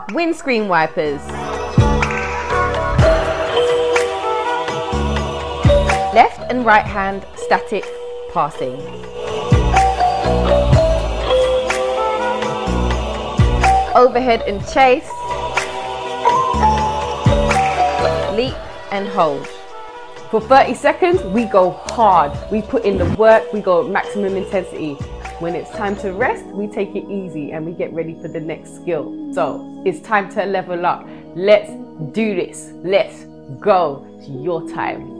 windscreen wipers. Left and right hand static passing. Overhead and chase. Leap and hold. For 30 seconds, we go hard. We put in the work, we go maximum intensity. When it's time to rest, we take it easy and we get ready for the next skill. So it's time to level up. Let's do this. Let's go. It's your time.